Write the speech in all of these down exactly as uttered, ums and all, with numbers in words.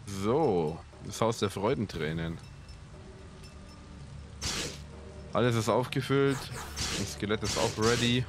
So, das Haus der Freudentränen. Alles ist aufgefüllt. Das Skelett ist auch ready.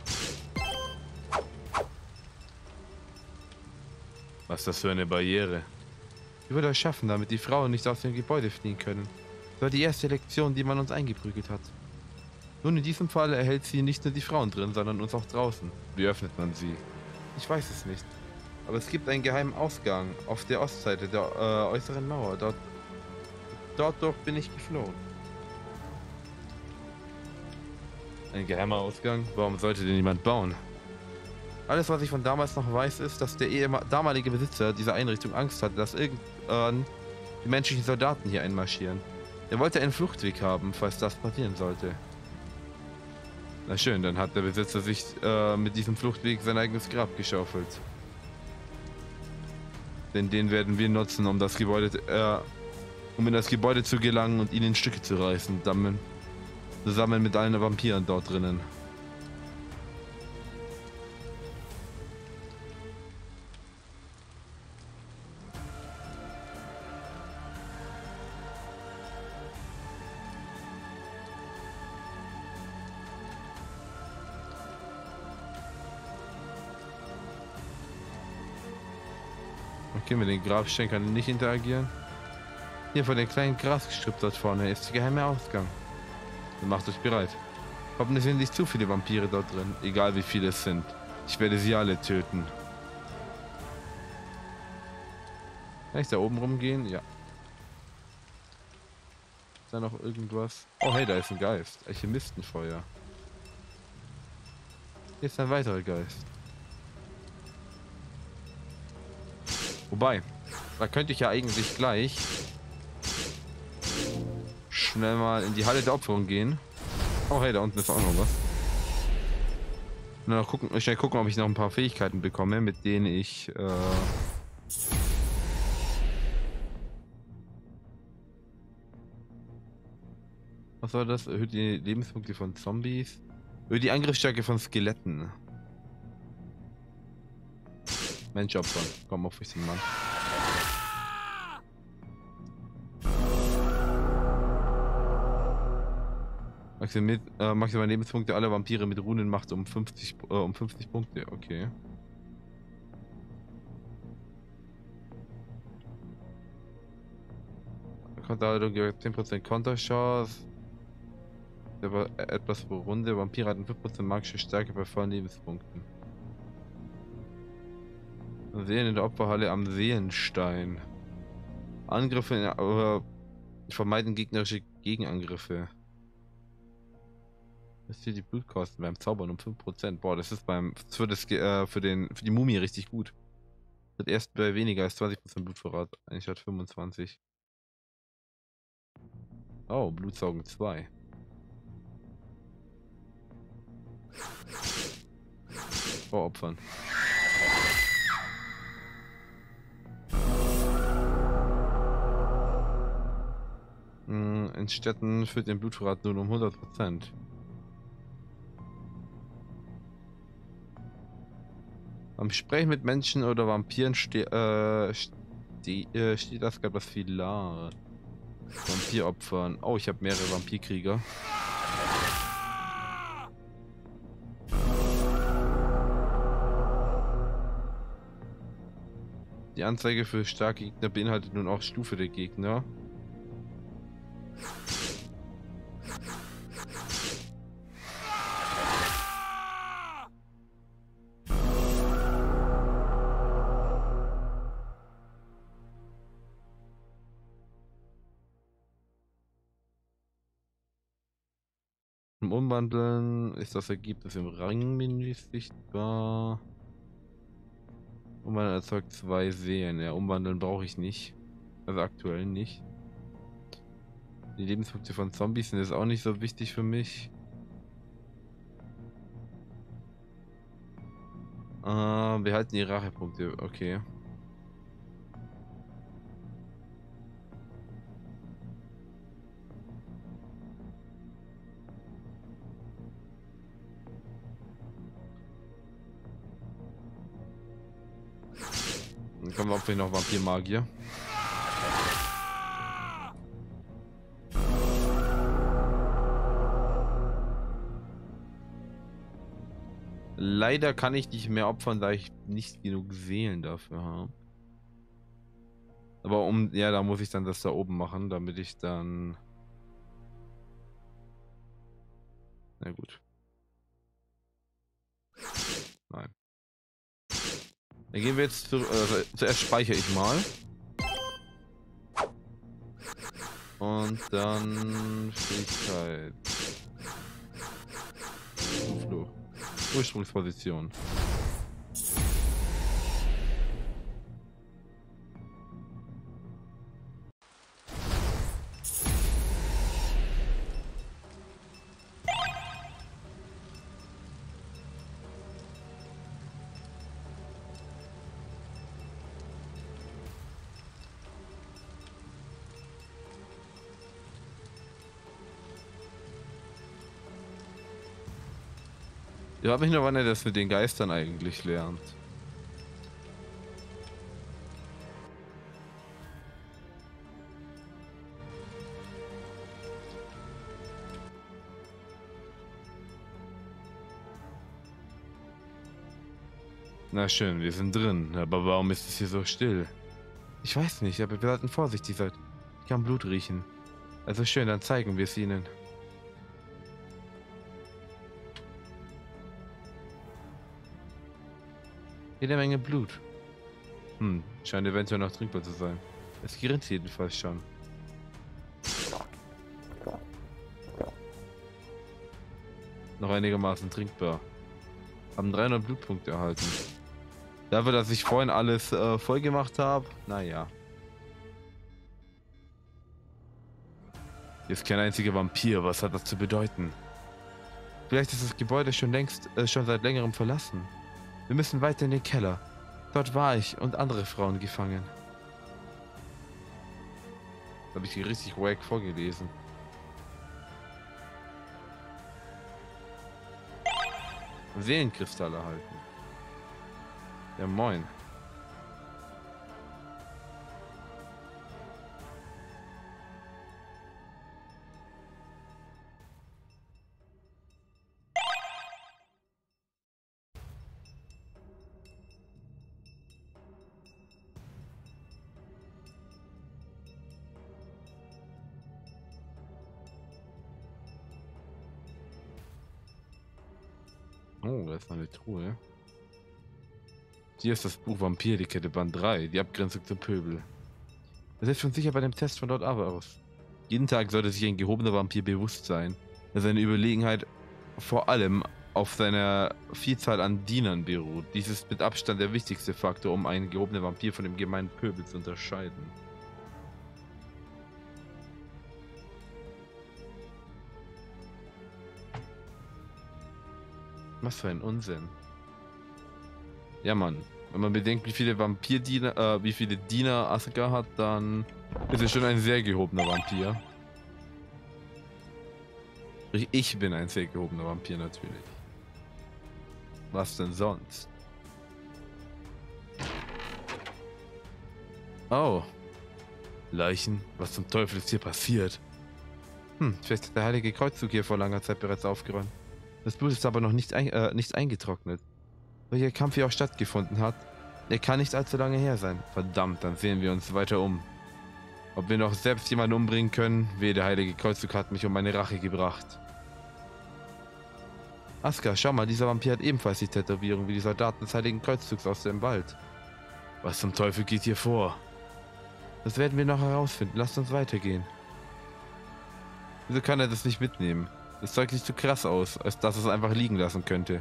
Was ist das für eine Barriere? Ich würde es schaffen, damit die Frauen nicht aus dem Gebäude fliehen können. Das war die erste Lektion, die man uns eingeprügelt hat. Nun, in diesem Fall erhält sie nicht nur die Frauen drin, sondern uns auch draußen. Wie öffnet man sie? Ich weiß es nicht. Aber es gibt einen geheimen Ausgang auf der Ostseite der äh, äußeren Mauer. Dort, dort durch bin ich geflohen. Ein geheimer Ausgang? Warum sollte denn niemand bauen? Alles, was ich von damals noch weiß, ist, dass der damalige Besitzer dieser Einrichtung Angst hatte, dass irgendwann die menschlichen Soldaten hier einmarschieren. Er wollte einen Fluchtweg haben, falls das passieren sollte. Na schön, dann hat der Besitzer sich äh, mit diesem Fluchtweg sein eigenes Grab geschaufelt. Denn den werden wir nutzen, um das Gebäude, äh, um in das Gebäude zu gelangen und ihn in Stücke zu reißen, damit, zusammen mit allen Vampiren dort drinnen. Okay, mit den Grabsteinen kann ich nicht interagieren. Hier vor dem kleinen Grasgestrüpp dort vorne ist der geheime Ausgang. Dann macht euch bereit. Hoffentlich sind nicht zu viele Vampire dort drin, egal wie viele es sind. Ich werde sie alle töten. Kann ich da oben rumgehen? Ja. Ist da noch irgendwas? Oh hey, da ist ein Geist. Alchemistenfeuer. Hier ist ein weiterer Geist. Wobei, da könnte ich ja eigentlich gleich schnell mal in die Halle der Opferung gehen. Oh hey, da unten ist auch noch was. Und dann gucken, schnell gucken, ob ich noch ein paar Fähigkeiten bekomme, mit denen ich äh was war das? Erhöht die Lebenspunkte von Zombies. Erhöht die Angriffsstärke von Skeletten. Mensch opfern. Komm auf dich, Mann. Maximal, äh, maximal Lebenspunkte aller Vampire mit Runen macht um fünfzig, äh, um fünfzig Punkte. Okay. Konterhaltung zehn Prozent Konterchance. Aber etwas pro Runde. Vampire hatten fünf Prozent magische Stärke bei vollen Lebenspunkten. Sehen in der Opferhalle am Seelenstein. Angriffe in, aber vermeiden gegnerische Gegenangriffe. Das ist hier die Blutkosten beim Zaubern um fünf Prozent. Boah, das ist beim für, das, äh, für, den, für die Mumie richtig gut. Wird erst bei weniger als zwanzig Prozent Blutvorrat. Eigentlich hat fünfundzwanzig. Oh, Blutsaugen zwei. Voropfern. In Städten führt den Blutvorrat nur um hundert Prozent. Am Sprechen mit Menschen oder Vampiren ste äh, ste äh, steht das gab das Filar. Vampiropfern. Oh, ich habe mehrere Vampirkrieger. Die Anzeige für starke Gegner beinhaltet nun auch Stufe der Gegner. Im Umwandeln ist das Ergebnis im Rangmenü sichtbar. Umwandeln erzeugt zwei Seelen. Ja, umwandeln brauche ich nicht. Also aktuell nicht. Die Lebenspunkte von Zombies sind jetzt auch nicht so wichtig für mich. Äh, wir halten die Rachepunkte. Okay. Dann kommen wir auch vielleicht noch Vampir-Magier. Leider kann ich nicht mehr opfern, da ich nicht genug Seelen dafür habe. Aber um, ja, da muss ich dann das da oben machen, damit ich dann... Na gut. Nein. Dann gehen wir jetzt zu, äh, zuerst speichere ich mal. Und dann Fähigkeit. Fluch. Ursprungsposition. Ich habe mich nur, wann er das mit den Geistern eigentlich lernt. Na schön, wir sind drin, aber warum ist es hier so still? Ich weiß nicht, aber wir sollten vorsichtig sein. Ich kann Blut riechen. Also schön, dann zeigen wir es ihnen. Jede Menge Blut. Hm, scheint eventuell noch trinkbar zu sein. Es grinst jedenfalls schon. Noch einigermaßen trinkbar. Haben dreihundert Blutpunkte erhalten. Dafür, dass ich vorhin alles äh, voll gemacht habe, naja. Hier ist kein einziger Vampir, was hat das zu bedeuten? Vielleicht ist das Gebäude schon längst, äh, schon seit längerem verlassen. Wir müssen weiter in den Keller. Dort war ich und andere Frauen gefangen. Das habe ich hier richtig wack vorgelesen. Seelenkristall erhalten. Ja, moin. Oh, da ist noch eine Truhe. Hier ist das Buch Vampir-Etikette Band drei, die Abgrenzung zum Pöbel. Das hilft uns sicher bei dem Test von dort aber aus. Jeden Tag sollte sich ein gehobener Vampir bewusst sein, dass seine Überlegenheit vor allem auf seiner Vielzahl an Dienern beruht. Dies ist mit Abstand der wichtigste Faktor, um einen gehobenen Vampir von dem gemeinen Pöbel zu unterscheiden. Was für ein Unsinn. Ja, Mann. Wenn man bedenkt, wie viele Vampir-Diener, äh, wie viele Diener Asuka hat, dann ist er schon ein sehr gehobener Vampir. Ich bin ein sehr gehobener Vampir natürlich. Was denn sonst? Oh. Leichen? Was zum Teufel ist hier passiert? Hm, vielleicht hat der Heilige Kreuzzug hier vor langer Zeit bereits aufgeräumt. Das Blut ist aber noch nicht, ein, äh, nicht eingetrocknet. Welcher Kampf hier auch stattgefunden hat, der kann nicht allzu lange her sein. Verdammt, dann sehen wir uns weiter um. Ob wir noch selbst jemanden umbringen können, wehe, der Heilige Kreuzzug hat mich um meine Rache gebracht. Asuka, schau mal, dieser Vampir hat ebenfalls die Tätowierung wie die Soldaten des Heiligen Kreuzzugs aus dem Wald. Was zum Teufel geht hier vor? Das werden wir noch herausfinden. Lasst uns weitergehen. Wieso kann er das nicht mitnehmen? Das Zeug sieht zu krass aus, als dass es einfach liegen lassen könnte.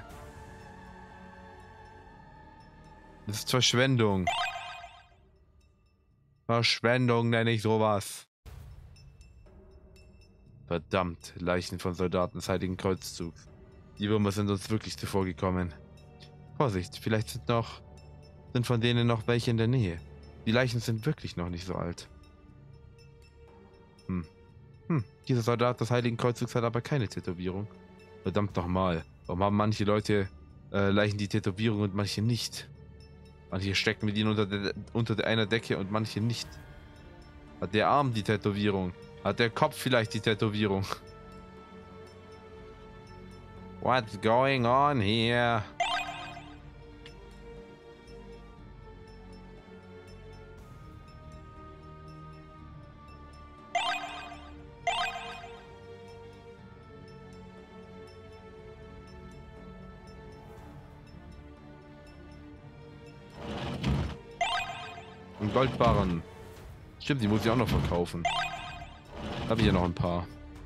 Das ist Verschwendung. Verschwendung nenne ich sowas. Verdammt, Leichen von Soldaten des Heiligen Kreuzzugs. Die Würmer sind uns wirklich zuvor gekommen. Vorsicht, vielleicht sind noch, sind von denen noch welche in der Nähe. Die Leichen sind wirklich noch nicht so alt. Hm. Hm, dieser Soldat des Heiligen Kreuzzugs hat aber keine Tätowierung. Verdammt nochmal. Warum haben manche Leute äh, Leichen die Tätowierung und manche nicht? Manche stecken mit ihnen unter, de unter de einer Decke und manche nicht. Hat der Arm die Tätowierung? Hat der Kopf vielleicht die Tätowierung? What's going on here? Goldbarren. Stimmt, die muss ich auch noch verkaufen. Habe ich ja noch ein paar.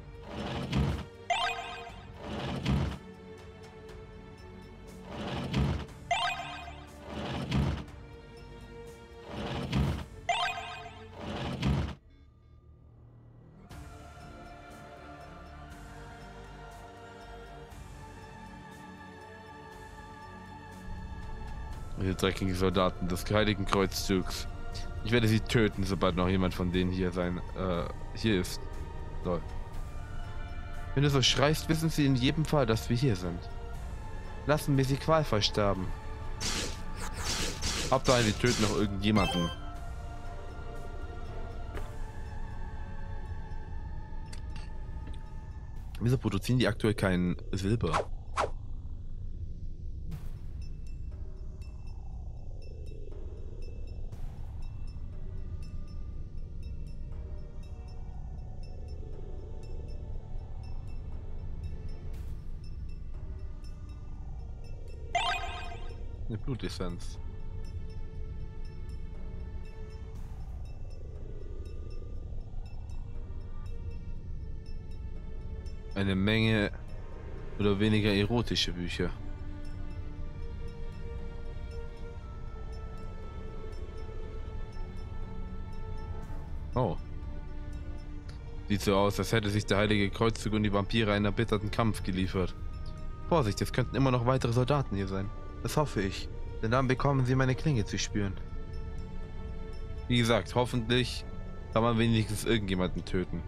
Diese dreckigen Soldaten des Heiligen Kreuzzugs. Ich werde sie töten, sobald noch jemand von denen hier sein, äh, hier ist. So. Wenn du so schreist, wissen sie in jedem Fall, dass wir hier sind. Lassen wir sie qualvoll sterben. Hauptsache, sie töten noch irgendjemanden. Wieso produzieren die aktuell kein Silber? Eine Blutessenz. Eine Menge oder weniger erotische Bücher. Oh. Sieht so aus, als hätte sich der Heilige Kreuzzug und die Vampire einen erbitterten Kampf geliefert. Vorsicht, es könnten immer noch weitere Soldaten hier sein. Das hoffe ich, denn dann bekommen sie meine Klinge zu spüren. Wie gesagt, hoffentlich kann man wenigstens irgendjemanden töten.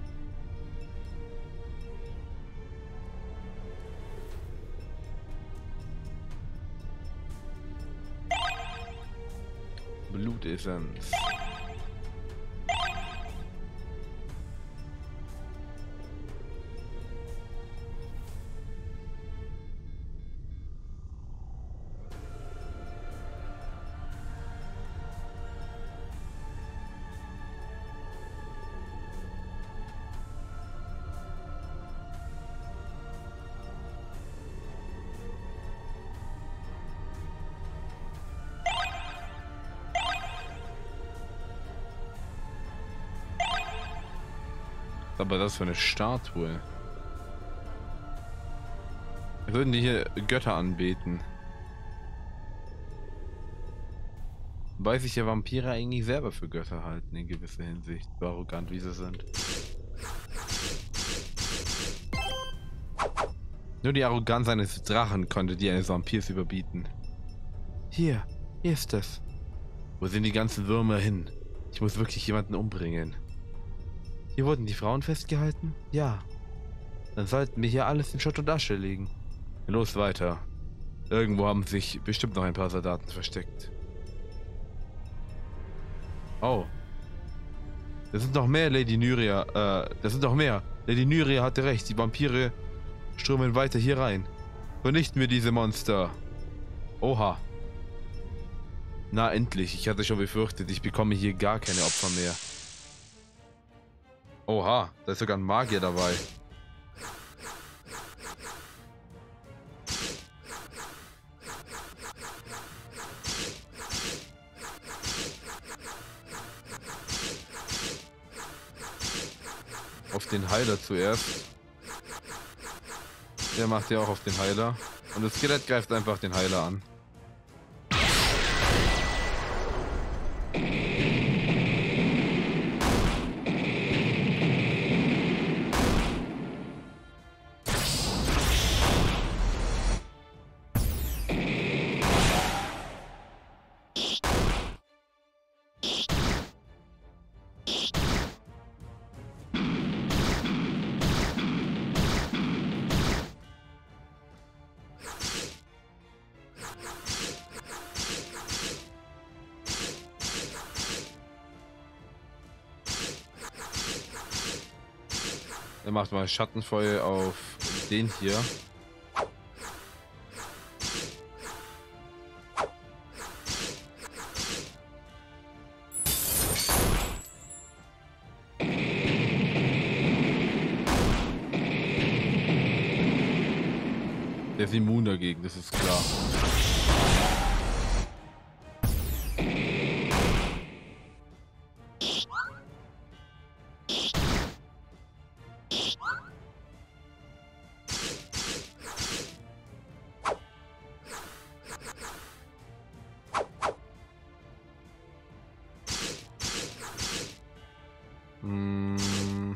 Blutessenz. Aber das für eine Statue. Würden die hier Götter anbeten? Weil sich ja Vampire eigentlich selber für Götter halten in gewisser Hinsicht, so arrogant wie sie sind. Nur die Arroganz eines Drachen konnte die eines Vampirs überbieten. Hier, hier ist es. Wo sind die ganzen Würmer hin? Ich muss wirklich jemanden umbringen. Hier wurden die Frauen festgehalten? Ja. Dann sollten wir hier alles in Schutt und Asche legen. Los weiter. Irgendwo haben sich bestimmt noch ein paar Soldaten versteckt. Oh. Das sind noch mehr, Lady Nyria. Äh, das sind noch mehr. Lady Nyria hatte recht. Die Vampire strömen weiter hier rein. Vernichten wir diese Monster. Oha. Na endlich. Ich hatte schon befürchtet, ich bekomme hier gar keine Opfer mehr. Oha, da ist sogar ein Magier dabei. Auf den Heiler zuerst. Der macht ja auch auf den Heiler. Und das Skelett greift einfach den Heiler an. Er macht mal Schattenfeuer auf den hier. Der ist immun dagegen, das ist klar. Hm.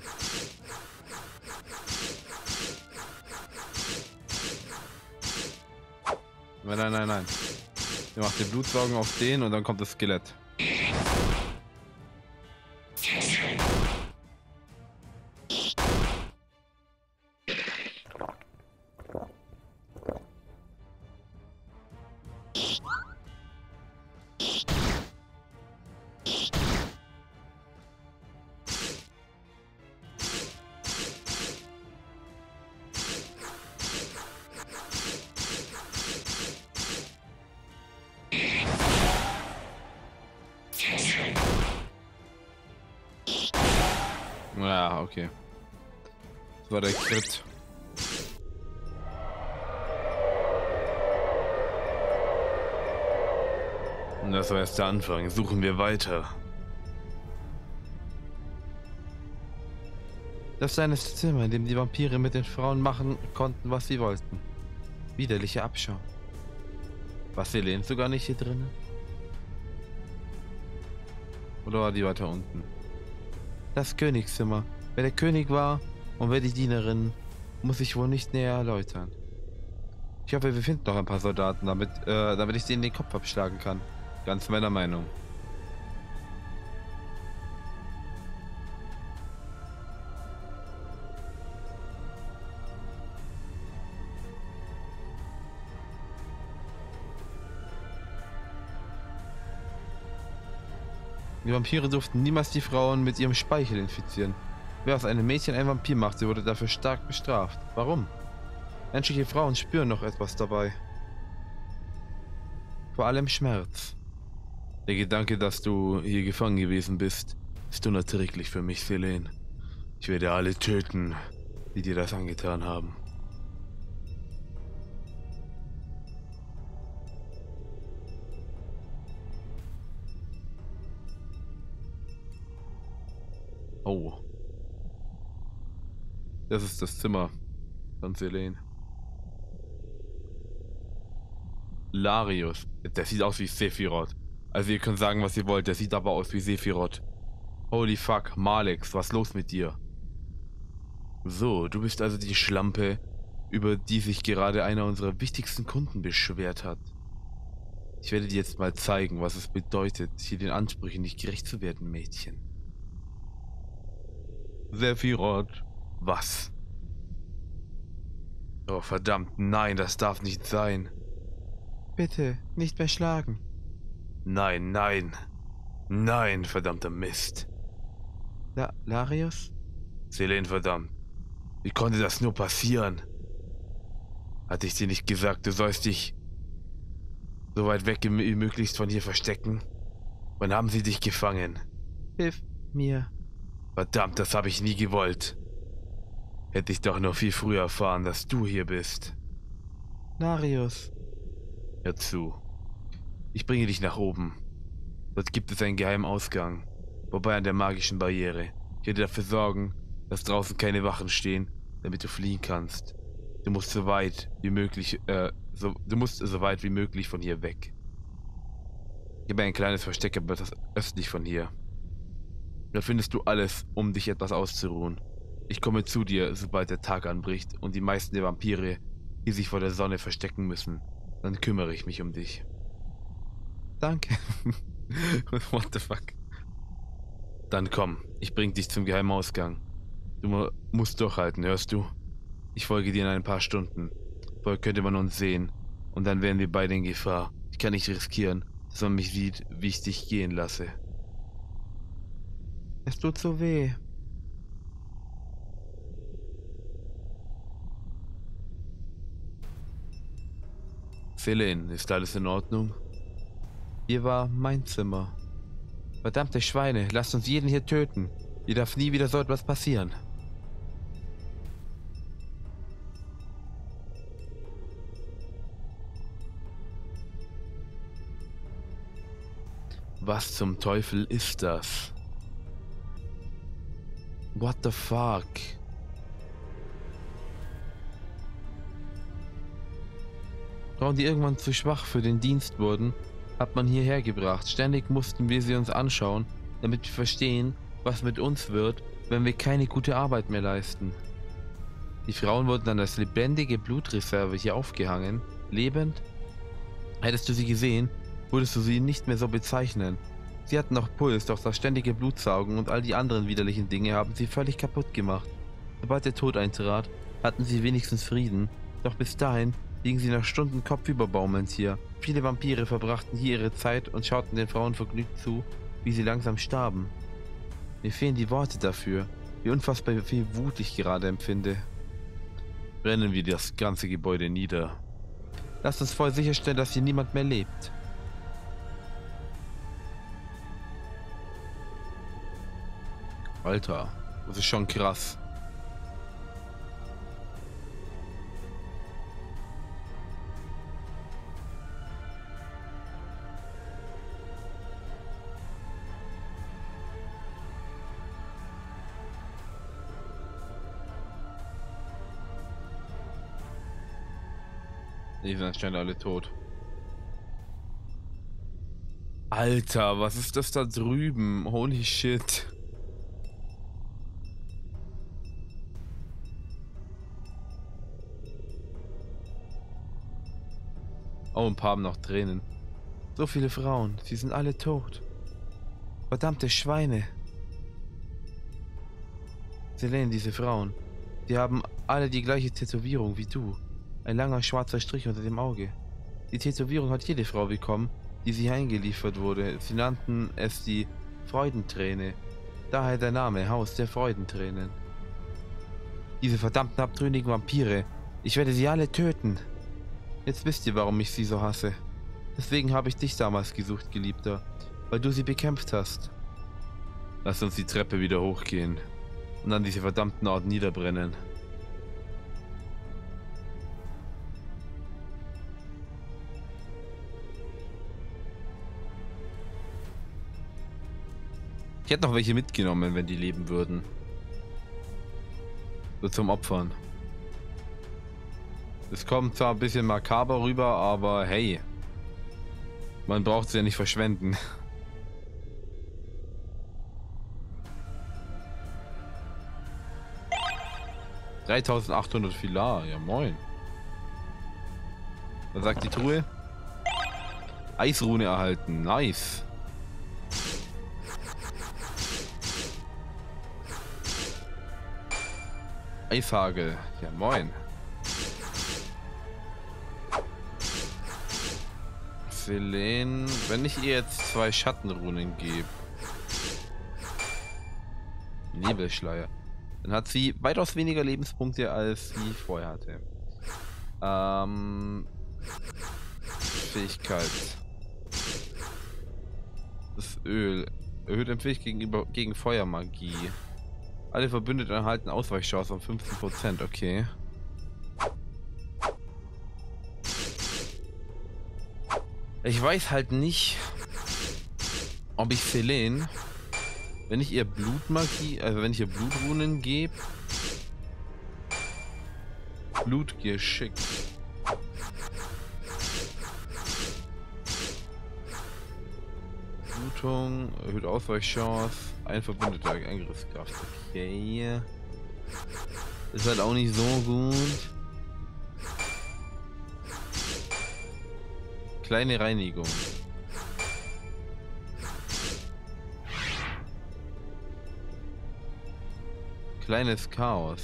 Nein, nein, nein, nein. Ihr macht den Blutsaugen auf den und dann kommt das Skelett. Ja, okay. Das war der Crit. Und das war erst der Anfang. Suchen wir weiter. Das ist ein Zimmer, in dem die Vampire mit den Frauen machen konnten, was sie wollten. Widerliche Abschau. Was, Selene sogar nicht hier drinnen? Oder war die weiter unten? Das Königszimmer. Wer der König war und wer die Dienerin, muss ich wohl nicht näher erläutern. Ich hoffe, wir finden noch ein paar Soldaten, damit, äh, damit ich denen den Kopf abschlagen kann. Ganz meiner Meinung. Die Vampire durften niemals die Frauen mit ihrem Speichel infizieren. Wer aus einem Mädchen ein Vampir machte, wurde dafür stark bestraft. Warum? Menschliche Frauen spüren noch etwas dabei. Vor allem Schmerz. Der Gedanke, dass du hier gefangen gewesen bist, ist unerträglich für mich, Selene. Ich werde alle töten, die dir das angetan haben. Oh. Das ist das Zimmer von Selene. Larius. Der sieht aus wie Sephiroth. Also ihr könnt sagen, was ihr wollt. Der sieht aber aus wie Sephiroth. Holy fuck, Malex, was ist los mit dir? So, du bist also die Schlampe, über die sich gerade einer unserer wichtigsten Kunden beschwert hat. Ich werde dir jetzt mal zeigen, was es bedeutet, hier den Ansprüchen nicht gerecht zu werden, Mädchen. Sephiroth. Was? Oh, verdammt, nein, das darf nicht sein. Bitte, nicht mehr schlagen. Nein, nein. Nein, verdammter Mist. La Larius? Selene, verdammt. Wie konnte das nur passieren? Hatte ich dir nicht gesagt, du sollst dich so weit weg wie möglichst von hier verstecken? Wann haben sie dich gefangen? Hilf mir. Verdammt, das habe ich nie gewollt. Hätte ich doch noch viel früher erfahren, dass du hier bist. Larius. Hör zu. Ich bringe dich nach oben. Dort gibt es einen geheimen Ausgang. Vorbei an der magischen Barriere. Ich werde dafür sorgen, dass draußen keine Wachen stehen, damit du fliehen kannst. Du musst so weit wie möglich, äh, so, du musst so weit wie möglich von hier weg. Ich habe ein kleines Versteck, aber das östlich von hier. Da findest du alles, um dich etwas auszuruhen. Ich komme zu dir, sobald der Tag anbricht und die meisten der Vampire, die sich vor der Sonne verstecken müssen. Dann kümmere ich mich um dich. Danke. What the fuck? Dann komm, ich bring dich zum geheimen Ausgang. Du mu musst durchhalten, hörst du? Ich folge dir in ein paar Stunden. Vorher könnte man uns sehen. Und dann wären wir beide in Gefahr. Ich kann nicht riskieren, dass man mich sieht, wie ich dich gehen lasse. Es tut so weh. Selene, ist alles in Ordnung? Hier war mein Zimmer. Verdammte Schweine, lasst uns jeden hier töten. Hier darf nie wieder so etwas passieren. Was zum Teufel ist das? What the fuck? Frauen, die irgendwann zu schwach für den Dienst wurden, hat man hierher gebracht. Ständig mussten wir sie uns anschauen, damit wir verstehen, was mit uns wird, wenn wir keine gute Arbeit mehr leisten. Die Frauen wurden dann als lebendige Blutreserve hier aufgehangen. Lebend? Hättest du sie gesehen, würdest du sie nicht mehr so bezeichnen. Sie hatten noch Puls, doch das ständige Blutsaugen und all die anderen widerlichen Dinge haben sie völlig kaputt gemacht. Sobald der Tod eintrat, hatten sie wenigstens Frieden, doch bis dahin liegen sie nach Stunden kopfüber baumelnd hier. Viele Vampire verbrachten hier ihre Zeit und schauten den Frauen vergnügt zu, wie sie langsam starben. Mir fehlen die Worte dafür, wie unfassbar viel Wut ich gerade empfinde. Brennen wir das ganze Gebäude nieder. Lasst uns voll sicherstellen, dass hier niemand mehr lebt. Alter, das ist schon krass. Die sind anscheinend alle tot. Alter, was ist das da drüben? Holy shit. Oh, ein paar haben noch Tränen. So viele Frauen, sie sind alle tot. Verdammte Schweine. Selene, diese Frauen. Die haben alle die gleiche Tätowierung wie du. Ein langer schwarzer Strich unter dem Auge. Die Tätowierung hat jede Frau bekommen, die sie eingeliefert wurde. Sie nannten es die Freudenträne. Daher der Name, Haus der Freudentränen. Diese verdammten abtrünnigen Vampire. Ich werde sie alle töten. Jetzt wisst ihr, warum ich sie so hasse. Deswegen habe ich dich damals gesucht, Geliebter. Weil du sie bekämpft hast. Lass uns die Treppe wieder hochgehen. Und an diese verdammten Ort niederbrennen. Ich hätte noch welche mitgenommen, wenn die leben würden. So zum Opfern. Es kommt zwar ein bisschen makaber rüber, aber hey. Man braucht es ja nicht verschwenden. dreitausendachthundert Filar, ja moin. Was sagt die Truhe? Eisrune erhalten, nice. Eishagel, ja moin. Selene, wenn ich ihr jetzt zwei Schattenrunen gebe. Nebelschleier. Dann hat sie weitaus weniger Lebenspunkte, als sie vorher hatte. Ähm, Fähigkeit. Das Öl. Erhöht Empfindlichkeit gegenüber gegen Feuermagie. Alle Verbündeten erhalten Ausweichchance um fünfzehn Prozent, okay. Ich weiß halt nicht, ob ich Selene, wenn ich ihr Blutmagie, also wenn ich ihr Blutrunen gebe, Blutgeschick. Blutung, erhöht Ausweichchance, ein Verbündeter Angriffskraft. Okay. Ist halt auch nicht so gut. Kleine Reinigung. Kleines Chaos.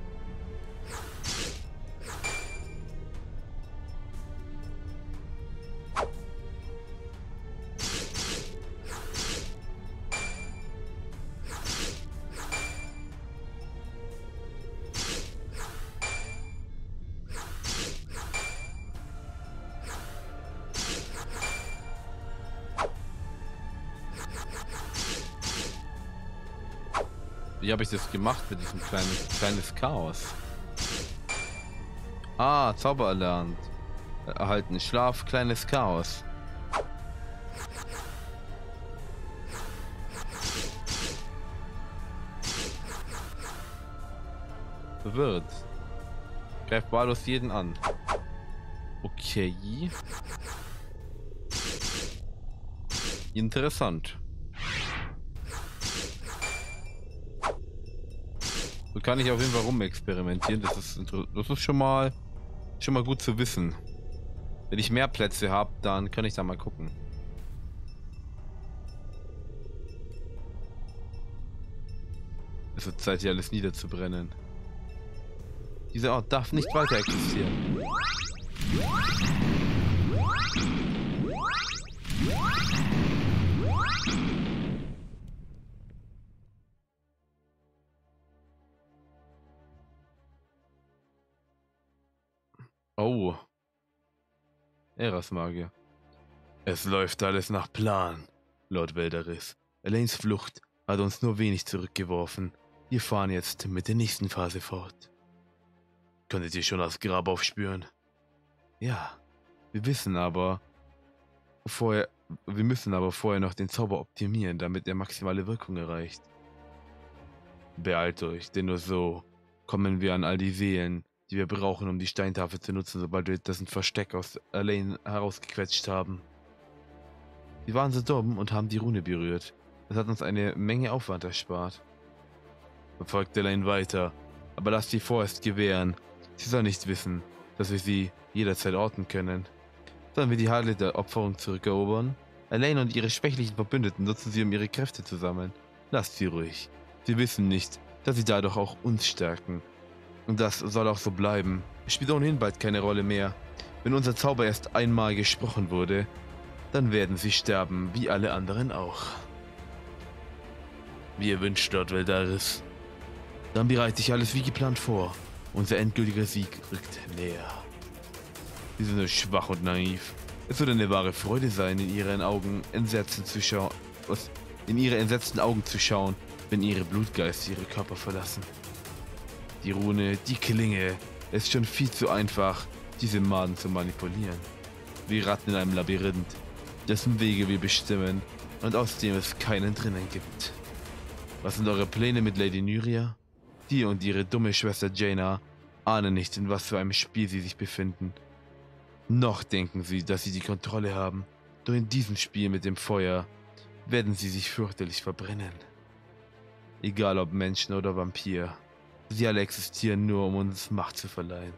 Wie habe ich das gemacht mit diesem kleinen kleines Chaos? Ah, Zauber erlernt. Erhalten. Schlaf, kleines Chaos. Verwirrt. Greift wahllos jeden an. Okay. Interessant. So kann ich auf jeden Fall rumexperimentieren. Das ist, das ist schon mal schon mal gut zu wissen. Wenn ich mehr Plätze habe, dann kann ich da mal gucken. Es wird Zeit, hier alles niederzubrennen. Dieser Ort darf nicht weiter existieren. Oh. Erasmagier. Es läuft alles nach Plan, Lord Veldaris. Elaines Flucht hat uns nur wenig zurückgeworfen. Wir fahren jetzt mit der nächsten Phase fort. Könntet ihr schon das Grab aufspüren? Ja. Wir wissen aber vorher, wir müssen aber vorher noch den Zauber optimieren, damit er maximale Wirkung erreicht. Beeilt euch, denn nur so kommen wir an all die Seelen, die wir brauchen, um die Steintafel zu nutzen, sobald wir dessen Versteck aus Elaine herausgequetscht haben. Wir waren so dumm und haben die Rune berührt. Das hat uns eine Menge Aufwand erspart. Verfolgt Elaine weiter, aber lasst sie vorerst gewähren. Sie soll nicht wissen, dass wir sie jederzeit orten können. Sollen wir die Halle der Opferung zurückerobern? Elaine und ihre schwächlichen Verbündeten nutzen sie, um ihre Kräfte zu sammeln. Lasst sie ruhig. Sie wissen nicht, dass sie dadurch auch uns stärken. Und das soll auch so bleiben. Es spielt ohnehin bald keine Rolle mehr. Wenn unser Zauber erst einmal gesprochen wurde, dann werden sie sterben, wie alle anderen auch. Wie ihr wünscht, Lord Veldaris. Dann bereite ich alles wie geplant vor. Unser endgültiger Sieg rückt näher. Sie sind nur schwach und naiv. Es wird eine wahre Freude sein, in ihren Augen entsetzen zu schauen, in ihre entsetzten Augen zu schauen, wenn ihre Blutgeister ihre Körper verlassen. Die Rune, die Klinge, es ist schon viel zu einfach, diese Maden zu manipulieren. Wie Ratten in einem Labyrinth, dessen Wege wir bestimmen und aus dem es keinen drinnen gibt. Was sind eure Pläne mit Lady Nyria? Die und ihre dumme Schwester Jaina ahnen nicht, in was für einem Spiel sie sich befinden. Noch denken sie, dass sie die Kontrolle haben, doch in diesem Spiel mit dem Feuer werden sie sich fürchterlich verbrennen. Egal ob Menschen oder Vampir, sie alle existieren nur, um uns Macht zu verleihen.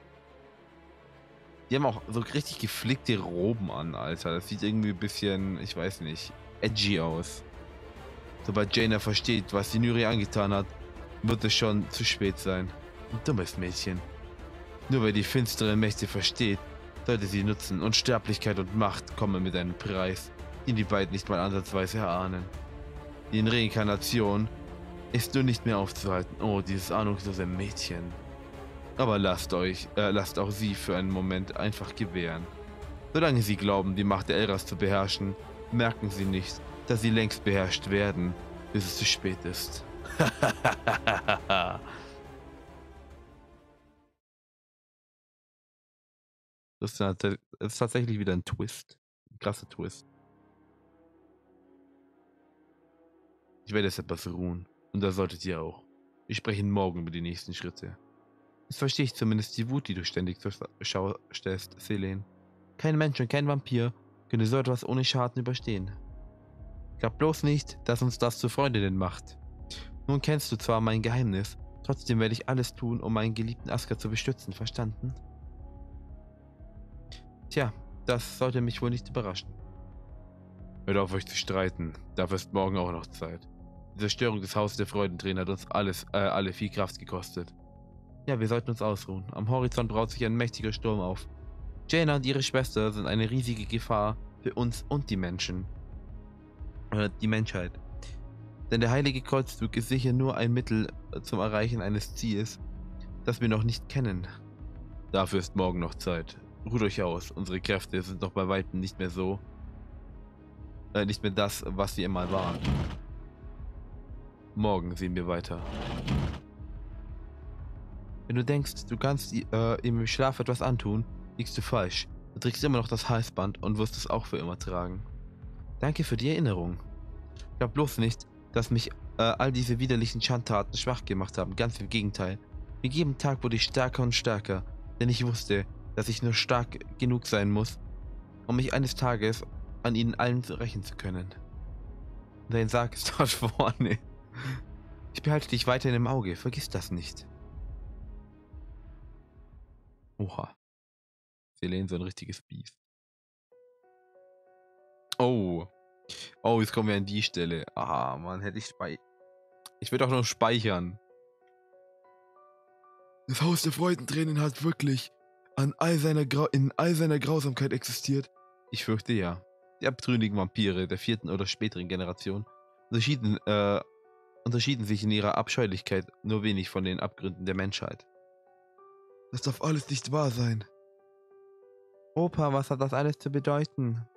Die haben auch so richtig geflickte Roben an, Alter. Das sieht irgendwie ein bisschen, ich weiß nicht, edgy aus. Sobald Jaina versteht, was die Nyria angetan hat, wird es schon zu spät sein. Ein dummes Mädchen. Nur wer die finsteren Mächte versteht, sollte sie nutzen. Unsterblichkeit und Macht kommen mit einem Preis, den die beiden nicht mal ansatzweise erahnen. Die Reinkarnation ist nur nicht mehr aufzuhalten. Oh, dieses ahnungslose Mädchen. Aber lasst euch, äh, lasst auch sie für einen Moment einfach gewähren. Solange sie glauben, die Macht der Elras zu beherrschen, merken sie nicht, dass sie längst beherrscht werden, bis es zu spät ist. Das ist, das ist tatsächlich wieder ein Twist. Ein krasser Twist. Ich werde jetzt etwas ruhen. Und da solltet ihr auch. Wir sprechen morgen über die nächsten Schritte. Jetzt verstehe ich zumindest die Wut, die du ständig zur Schau stellst, Selene. Kein Mensch und kein Vampir könnte so etwas ohne Schaden überstehen. Glaub bloß nicht, dass uns das zu Freundinnen macht. Nun kennst du zwar mein Geheimnis, trotzdem werde ich alles tun, um meinen geliebten Askar zu bestützen, verstanden? Tja, das sollte mich wohl nicht überraschen. Hört auf, euch zu streiten. Dafür ist morgen auch noch Zeit. Die Zerstörung des Hauses der Freudentränen hat uns alles, äh, alle viel Kraft gekostet. Ja, wir sollten uns ausruhen. Am Horizont braut sich ein mächtiger Sturm auf. Jaina und ihre Schwester sind eine riesige Gefahr für uns und die Menschen. Äh, die Menschheit. Denn der heilige Kreuzzug ist sicher nur ein Mittel zum Erreichen eines Ziels, das wir noch nicht kennen. Dafür ist morgen noch Zeit. Ruht euch aus, unsere Kräfte sind noch bei weitem nicht mehr so, äh, nicht mehr das, was sie einmal waren. Morgen sehen wir weiter. Wenn du denkst, du kannst äh, ihm im Schlaf etwas antun, liegst du falsch. Du trägst immer noch das Halsband und wirst es auch für immer tragen. Danke für die Erinnerung. Glaub bloß nicht, dass mich äh, all diese widerlichen Schandtaten schwach gemacht haben. Ganz im Gegenteil. Mit jedem Tag wurde ich stärker und stärker, denn ich wusste, dass ich nur stark genug sein muss, um mich eines Tages an ihnen allen rächen zu können. Dein Sarg ist dort vorne. Ich behalte dich weiterhin im Auge, vergiss das nicht. Oha. Selene, so ein richtiges Biest. Oh. Oh, jetzt kommen wir an die Stelle. Ah, Mann, hätte ich spei... Ich will doch noch speichern. Das Haus der Freudentränen hat wirklich an all seiner Grau in all seiner Grausamkeit existiert. Ich fürchte ja. Die abtrünnigen Vampire der vierten oder späteren Generation unterschieden, äh, unterschieden sich in ihrer Abscheulichkeit nur wenig von den Abgründen der Menschheit. Das darf alles nicht wahr sein. Opa, was hat das alles zu bedeuten?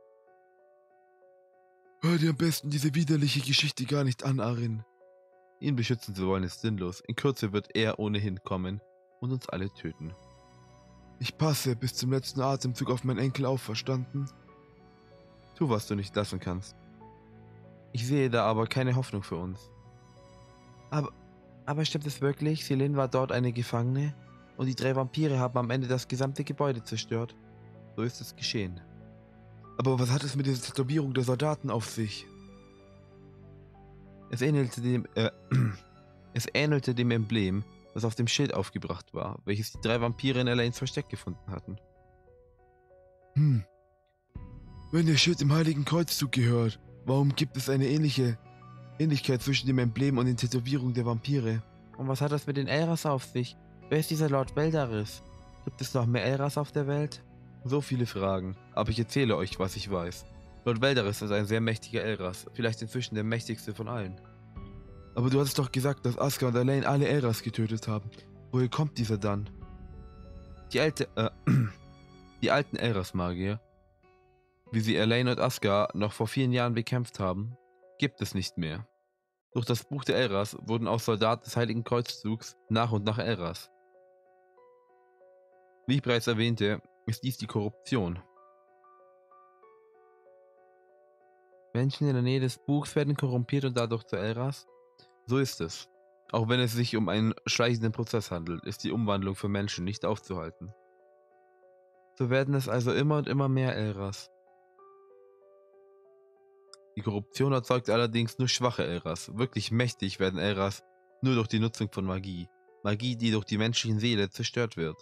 Hör dir am besten diese widerliche Geschichte gar nicht an, Arin. Ihn beschützen zu wollen ist sinnlos. In Kürze wird er ohnehin kommen und uns alle töten. Ich passe bis zum letzten Atemzug auf meinen Enkel auf, verstanden? Tu, was du nicht lassen kannst. Ich sehe da aber keine Hoffnung für uns. Aber, aber stimmt es wirklich? Selene war dort eine Gefangene und die drei Vampire haben am Ende das gesamte Gebäude zerstört. So ist es geschehen. Aber was hat es mit dieser Tätowierung der Soldaten auf sich? Es ähnelte dem, äh, es ähnelte dem Emblem, das auf dem Schild aufgebracht war, welches die drei Vampire in Elaines Versteck gefunden hatten. Hm. Wenn der Schild dem Heiligen Kreuzzug gehört, warum gibt es eine ähnliche Ähnlichkeit zwischen dem Emblem und den Tätowierungen der Vampire? Und was hat das mit den Elras auf sich? Wer ist dieser Lord Beldaris? Gibt es noch mehr Elras auf der Welt? So viele Fragen, aber ich erzähle euch, was ich weiß. Lord Beldaris ist ein sehr mächtiger Elras, vielleicht inzwischen der mächtigste von allen. Aber du hattest doch gesagt, dass Aska und Elaine alle Elras getötet haben. Woher kommt dieser dann? Die alte, äh, die alten Elras-Magier, wie sie Elaine und Aska noch vor vielen Jahren bekämpft haben, gibt es nicht mehr. Durch das Buch der Elras wurden auch Soldaten des Heiligen Kreuzzugs nach und nach Elras. Wie ich bereits erwähnte, ist dies die Korruption. Menschen in der Nähe des Buchs werden korrumpiert und dadurch zu Elras? So ist es. Auch wenn es sich um einen schleichenden Prozess handelt, ist die Umwandlung für Menschen nicht aufzuhalten. So werden es also immer und immer mehr Elras. Die Korruption erzeugt allerdings nur schwache Elras. Wirklich mächtig werden Elras nur durch die Nutzung von Magie. Magie, die durch die menschliche Seele zerstört wird.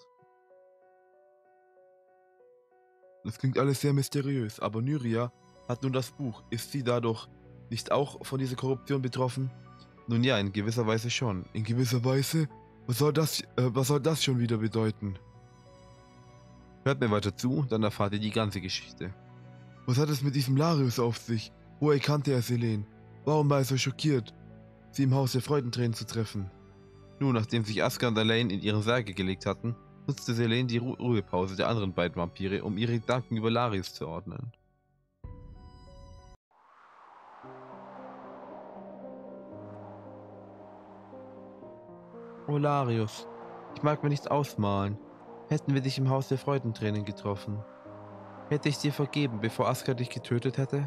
Das klingt alles sehr mysteriös, aber Nyria hat nun das Buch. Ist sie dadurch nicht auch von dieser Korruption betroffen? Nun ja, in gewisser Weise schon. In gewisser Weise? Was soll das, äh, was soll das schon wieder bedeuten? Hört mir weiter zu, dann erfahrt ihr die ganze Geschichte. Was hat es mit diesem Larius auf sich? Woher kannte er Selene? Warum war er so schockiert, sie im Haus der Freudentränen zu treffen? Nun, nachdem sich Aska und Elaine in ihre Särge gelegt hatten, nutzte Selene die Ru Ruhepause der anderen beiden Vampire, um ihre Gedanken über Larius zu ordnen. Oh Larius, ich mag mir nichts ausmalen. Hätten wir dich im Haus der Freudentränen getroffen, hätte ich dir vergeben, bevor Aska dich getötet hätte?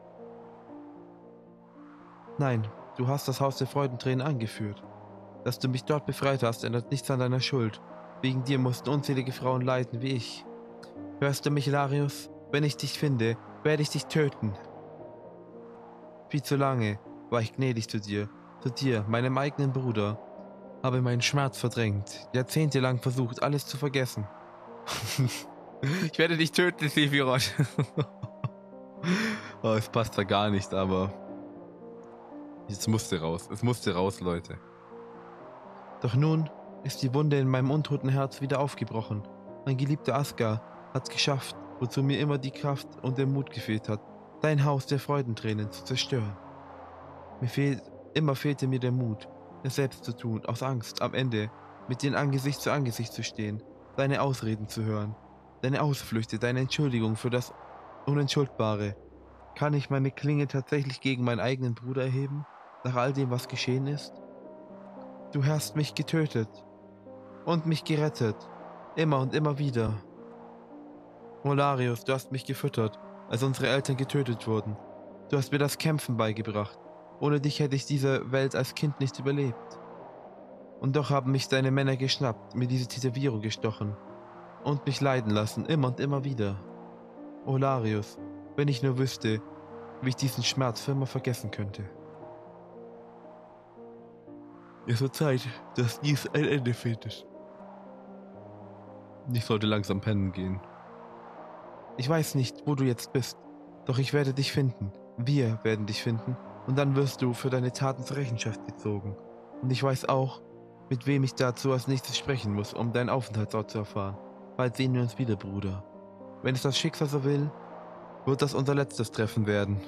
Nein, du hast das Haus der Freudentränen angeführt. Dass du mich dort befreit hast, ändert nichts an deiner Schuld. Wegen dir mussten unzählige Frauen leiden wie ich. Hörst du mich, Larius? Wenn ich dich finde, werde ich dich töten. Viel zu lange war ich gnädig zu dir, zu dir, meinem eigenen Bruder. Habe meinen Schmerz verdrängt, jahrzehntelang versucht, alles zu vergessen. Ich werde dich töten, Sephiroth. Oh, es passt da gar nicht, aber es musste raus. Es musste raus, Leute. Doch nun ist die Wunde in meinem untoten Herz wieder aufgebrochen. Mein geliebter Aska hat's geschafft, wozu mir immer die Kraft und der Mut gefehlt hat, dein Haus der Freudentränen zu zerstören. Mir fehlt, immer fehlte mir der Mut, es selbst zu tun, aus Angst, am Ende mit dir Angesicht zu Angesicht zu stehen, deine Ausreden zu hören, deine Ausflüchte, deine Entschuldigung für das Unentschuldbare. Kann ich meine Klinge tatsächlich gegen meinen eigenen Bruder erheben, nach all dem, was geschehen ist? Du hast mich getötet und mich gerettet, immer und immer wieder. Oh Larius, du hast mich gefüttert, als unsere Eltern getötet wurden. Du hast mir das Kämpfen beigebracht. Ohne dich hätte ich diese Welt als Kind nicht überlebt. Und doch haben mich seine Männer geschnappt, mir diese Tätowierung gestochen und mich leiden lassen, immer und immer wieder. Oh Larius, wenn ich nur wüsste, wie ich diesen Schmerz für immer vergessen könnte. Es wird Zeit, dass dies ein Ende findet. Ich sollte langsam pennen gehen. Ich weiß nicht, wo du jetzt bist, doch ich werde dich finden. Wir werden dich finden und dann wirst du für deine Taten zur Rechenschaft gezogen. Und ich weiß auch, mit wem ich dazu als nächstes sprechen muss, um deinen Aufenthaltsort zu erfahren. Bald sehen wir uns wieder, Bruder. Wenn es das Schicksal so will, wird das unser letztes Treffen werden.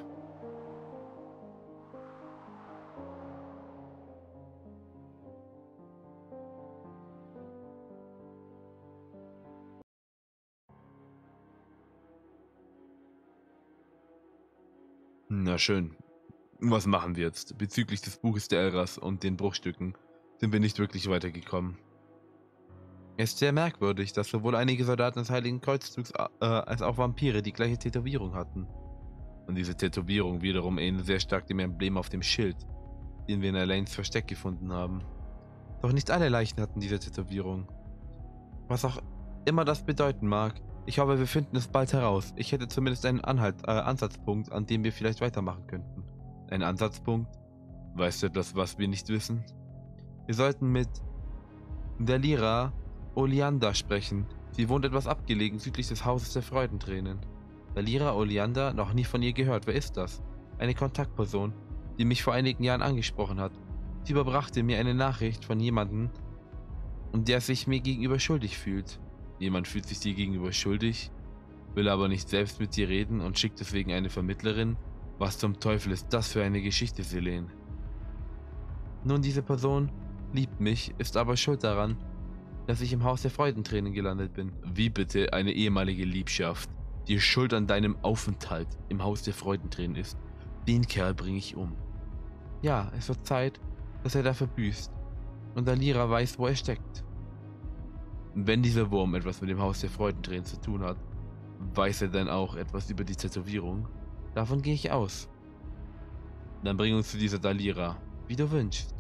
Na schön. Was machen wir jetzt? Bezüglich des Buches der Elras und den Bruchstücken sind wir nicht wirklich weitergekommen. Es ist sehr merkwürdig, dass sowohl einige Soldaten des Heiligen Kreuzzugs äh, als auch Vampire die gleiche Tätowierung hatten. Und diese Tätowierung wiederum ähnelt sehr stark dem Emblem auf dem Schild, den wir in Elaines Versteck gefunden haben. Doch nicht alle Leichen hatten diese Tätowierung. Was auch immer das bedeuten mag, ich hoffe, wir finden es bald heraus. Ich hätte zumindest einen Anhalt, äh, Ansatzpunkt, an dem wir vielleicht weitermachen könnten. Ein Ansatzpunkt? Weißt du etwas, was wir nicht wissen? Wir sollten mit Dalira Oleander sprechen. Sie wohnt etwas abgelegen südlich des Hauses der Freudentränen. Dalira Oleander, noch nie von ihr gehört. Wer ist das? Eine Kontaktperson, die mich vor einigen Jahren angesprochen hat. Sie überbrachte mir eine Nachricht von jemandem, der sich mir gegenüber schuldig fühlt. Jemand fühlt sich dir gegenüber schuldig, will aber nicht selbst mit dir reden und schickt deswegen eine Vermittlerin? Was zum Teufel ist das für eine Geschichte, Selene? Nun, diese Person liebt mich, ist aber schuld daran, dass ich im Haus der Freudentränen gelandet bin. Wie bitte eine ehemalige Liebschaft, die schuld an deinem Aufenthalt im Haus der Freudentränen ist? Den Kerl bringe ich um. Ja, es wird Zeit, dass er dafür büßt. Und Dalira weiß, wo er steckt. Wenn dieser Wurm etwas mit dem Haus der Freudentränen zu tun hat, weiß er dann auch etwas über die Tätowierung? Davon gehe ich aus. Dann bring uns zu dieser Dalira, wie du wünschst.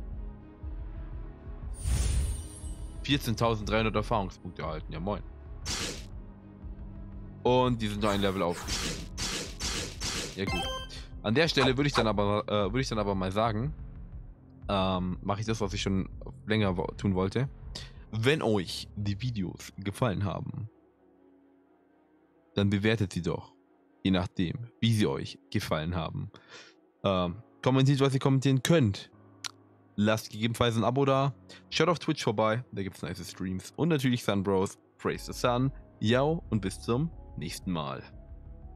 vierzehntausenddreihundert Erfahrungspunkte erhalten, ja moin. Und die sind nur ein Level aufgestiegen. Ja gut. An der Stelle würde ich dann aber äh, würde ich dann aber mal sagen, ähm, mache ich das, was ich schon länger wo tun wollte. Wenn euch die Videos gefallen haben, dann bewertet sie doch. Je nachdem, wie sie euch gefallen haben. Ähm, kommentiert, was ihr kommentieren könnt. Lasst gegebenenfalls ein Abo da. Schaut auf Twitch vorbei, da gibt es nice Streams. Und natürlich Sunbros. Praise the Sun. Yo und bis zum nächsten Mal.